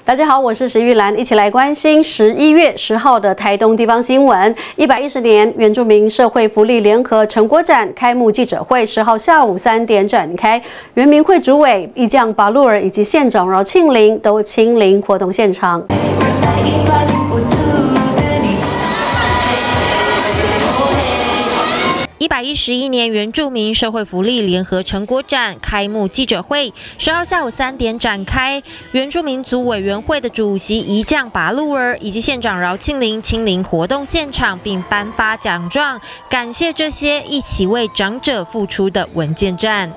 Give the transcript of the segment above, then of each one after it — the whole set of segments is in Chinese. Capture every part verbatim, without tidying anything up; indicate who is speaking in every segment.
Speaker 1: 大家好，我是石玉兰，一起来关心十一月十号的台东地方新闻。一百一十年原住民社会福利联合成果展开幕记者会，十号下午三点展开。原民会主委义将巴路尔以及县长饶庆林都亲临活动现场。
Speaker 2: 一百一十一年原住民社会福利联合成果展开幕记者会，十号下午三点展开。原住民族委员会的主席义将巴路尔以及县长饶庆林亲临活动现场，并颁发奖状，感谢这些一起为长者付出的文件站。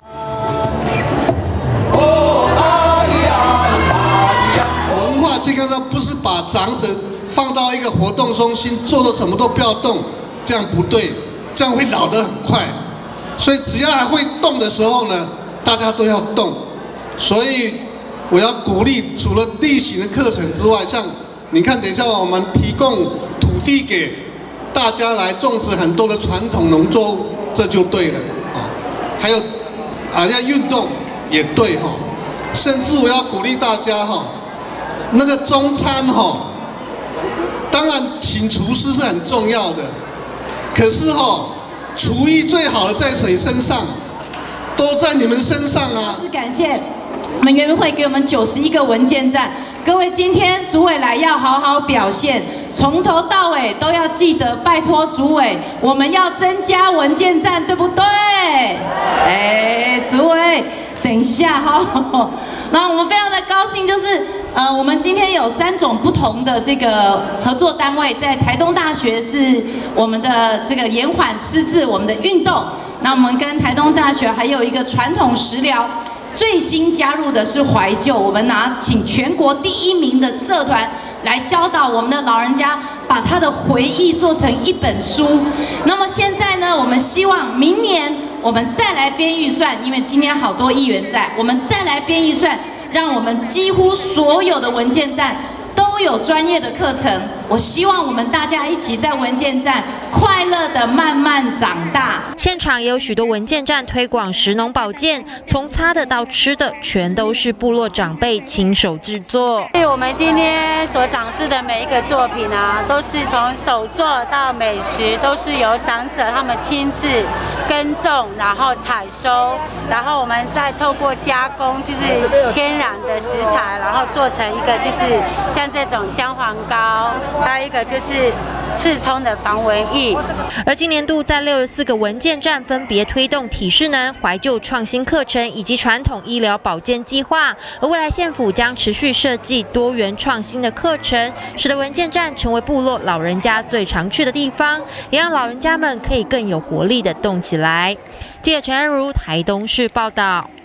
Speaker 3: 文化健康上不是把长者放到一个活动中心，做的什么都不要动，这样不对。 这样会老得很快，所以只要还会动的时候呢，大家都要动。所以我要鼓励，除了例行的课程之外，像你看，等一下我们提供土地给大家来种植很多的传统农作物，这就对了啊。还有啊，要运动也对哈。甚至我要鼓励大家哈，那个中餐哈，当然请厨师是很重要的。 可是哈、哦，厨艺最好的在谁身上？都在你们身上啊！
Speaker 4: 是感谢我们原民会给我们九十一个文件站，各位今天主委来要好好表现，从头到尾都要记得，拜托主委，我们要增加文件站，对不对？哎，主委，等一下哈、哦，那我们非常的高兴，就是。 呃，我们今天有三种不同的这个合作单位，在台东大学是我们的这个延缓失智，我们的运动。那我们跟台东大学还有一个传统食疗，最新加入的是怀旧，我们拿请全国第一名的社团来教导我们的老人家，把他的回忆做成一本书。那么现在呢，我们希望明年我们再来编预算，因为今年好多议员在，我们再来编预算。 让我们几乎所有的文件站都有专业的课程。我希望我们大家一起在文件站快乐的慢慢长大。
Speaker 2: 现场也有许多文件站推广食农保健，从擦的到吃的，全都是部落长辈亲手制作。
Speaker 5: 所以我们今天所展示的每一个作品啊，都是从手作到美食，都是由长者他们亲自耕种，然后采收，然后我们再透过加工，就是天然的食材，然后做成一个就是像这种姜黄膏，还有一个就是刺葱的防蚊液。
Speaker 2: 而今年度在六十四个文件站分别推动体适能、怀旧创新课程以及传统医疗保健计划，而未来县府将持续设计多元创新的课程，使得文件站成为部落老人家最常去的地方，也让老人家们可以更有活力的动起来。记者陈安如台东市报道。